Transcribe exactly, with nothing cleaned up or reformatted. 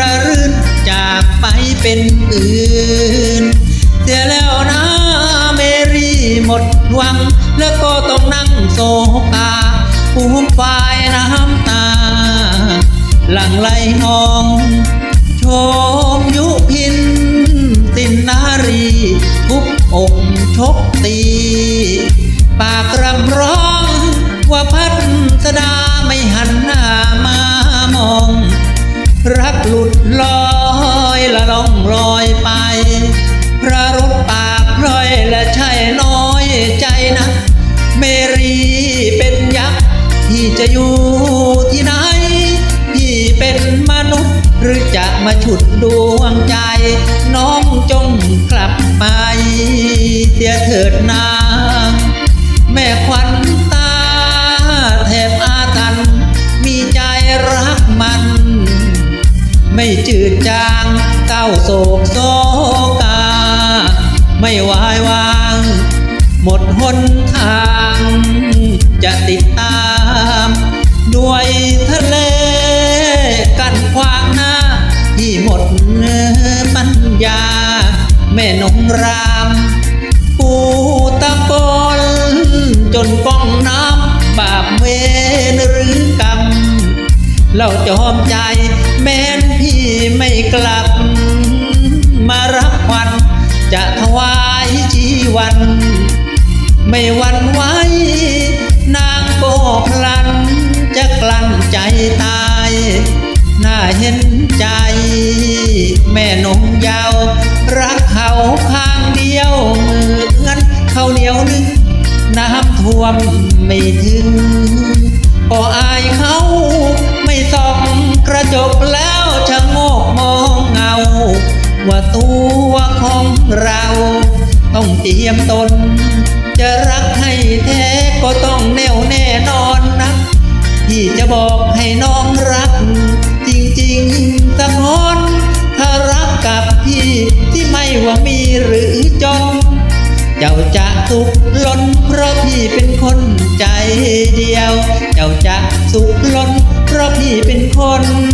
ระรื่นจากไปเป็นอื่นเสียแล้วนะเมรี่หมดหวังแล้วก็ต้องนั่งโศกาภูมิฝ่ายน้ำตาหลั่งไหลนองชมยุพินตินนารีทุบอกชกตีปากรำร้องว่าพัดสดาไม่หันหน้ามามองรักหลุดลอยละล่องลอยไปพระรถปากพลอยและใช่น้อยใจนะเมรีเป็นยักษ์ที่จะอยู่ที่ไหนพี่เป็นมนุษย์หรือจะมาฉุดดวงใจน้องจงกลับไปเสียเถิดนางแม่ขวัญตาแทบอาถรรพ์มีใจรักมันไม่จืดจางเก้าโศกโศกาไม่วายวางหมดหนทางจะติดตามด้วยทะเลกันขวางหน้าที่หมดปัญญาแม่นงรามปูตะกอนจนก้องน้ำบาปเวรหรือกรรมเราจอมใจแม้นพี่ไม่กลับมารับขวัญจะถวายชีวันไม่หวั่นไหวนางก็พลันจะกลั้นใจตายน่าเห็นใจแม่นงยาวรักเขาข้างเดียวเหมือนเขาเหนียวนึงน้ำท่วมไม่ถึงก็อายเขาไม่ส่องกระจกแล้วชะโงกมองเงาว่าตัวของเราต้องเตรียมตนจะรักให้แท้ก็ต้องแน่วแน่นอนนะที่จะบอกให้น้องรักจริงๆสักคนถ้ารักกับพี่ที่ไม่ว่ามีหรือจนเจ้าจะสุขล้นเพราะพี่เป็นคนใจเดียวเจ้าจะสุขล้นเพราะพี่เป็นคน